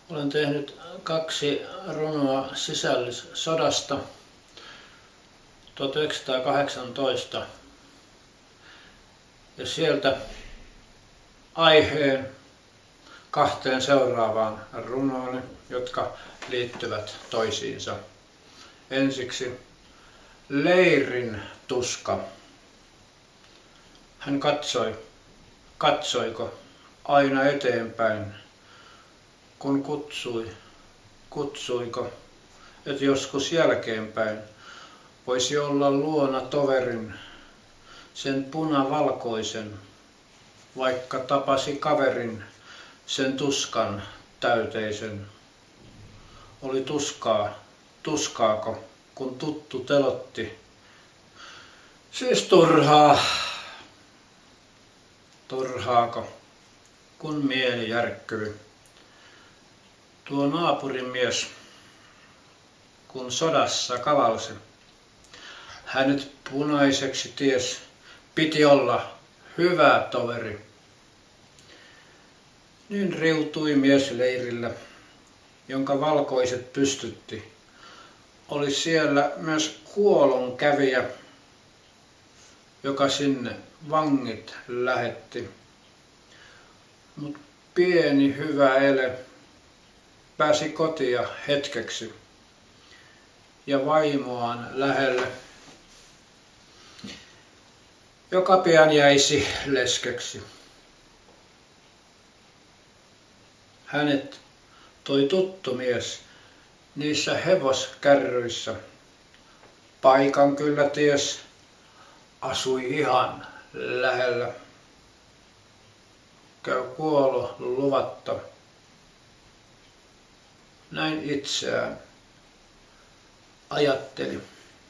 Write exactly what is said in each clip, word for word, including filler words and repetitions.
Olen tehnyt kaksi runoa sisällissodasta tuhatyhdeksänsataakahdeksantoista ja sieltä aiheen kahteen seuraavaan runoon, jotka liittyvät toisiinsa. Ensiksi leirin tuska. Hän katsoi, katsoiko aina eteenpäin, kun kutsui, kutsuiko, että joskus jälkeenpäin voisi olla luona toverin, sen punavalkoisen, vaikka tapasi kaverin, sen tuskan täyteisen. Oli tuskaa, tuskaako, kun tuttu telotti, siis turhaa, turhaako, kun mieli järkkyi. Tuo naapurimies, kun sodassa kavalsi, hänet punaiseksi ties, piti olla hyvä toveri. Niin riutui mies leirillä, jonka valkoiset pystytti. Oli siellä myös kuolon kävijä, joka sinne vangit lähetti. Mut pieni hyvä ele pääsi kotia hetkeksi ja vaimoaan lähelle, joka pian jäisi leskeksi. Hänet toi tuttu mies niissä hevoskärryissä. Paikan kyllä ties, asui ihan lähellä. Käy kuolo luvatta. Näin itseään ajatteli.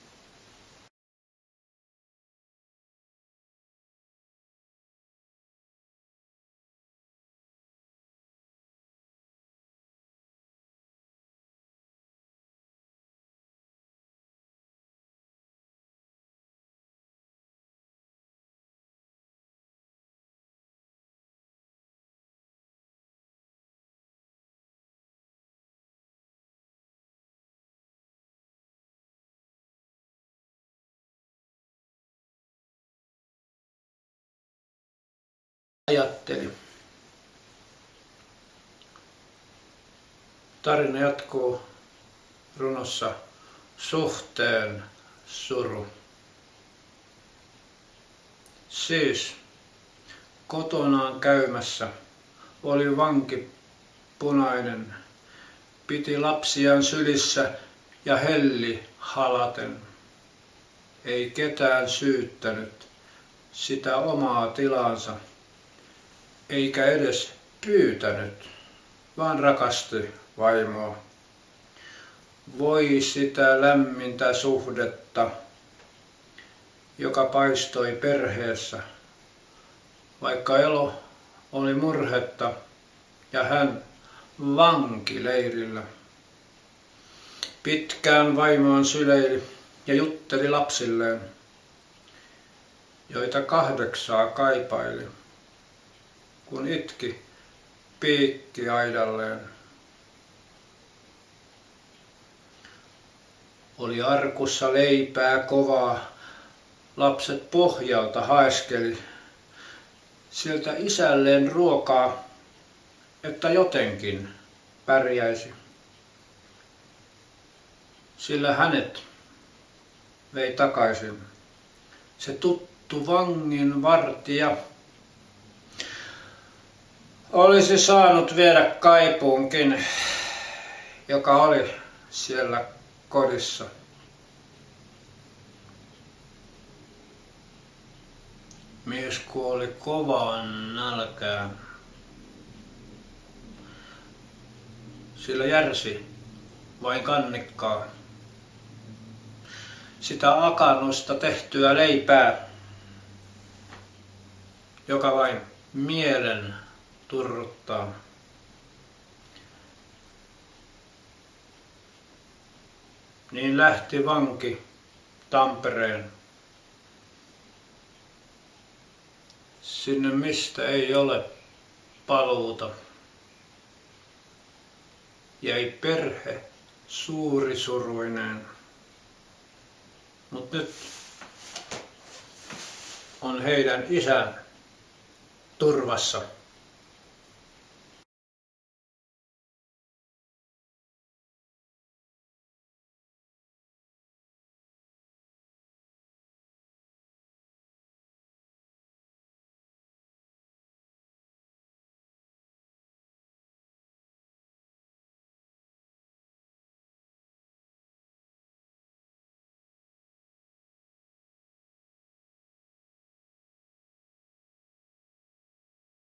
Ajatteli. Tarina jatkuu runossa Suhteen suru. Siis kotonaan käymässä oli vanki punainen, piti lapsiaan sylissä ja helli halaten. Ei ketään syyttänyt sitä omaa tilansa, eikä edes pyytänyt, vaan rakasti vaimoa. Voi sitä lämmintä suhdetta, joka paistoi perheessä, vaikka elo oli murhetta ja hän vankileirillä. Pitkään vaimoaan syleili ja jutteli lapsilleen, joita kahdeksaa kaipaili, kun itki piikki aidalleen. Oli arkussa leipää kovaa, lapset pohjalta haeskeli sieltä isälleen ruokaa, että jotenkin pärjäisi. Sillä hänet vei takaisin se tuttu vangin vartija. Olisi saanut viedä kaipuunkin, joka oli siellä kodissa. Mies kuoli kovaan nälkään, sillä järsi vain kannikkaa. Sitä akannosta tehtyä leipää, joka vain mielen turruttaa. Niin lähti vanki Tampereen, sinne mistä ei ole paluuta. jäi perhe suurisuruinen. Mutta nyt on heidän isä turvassa.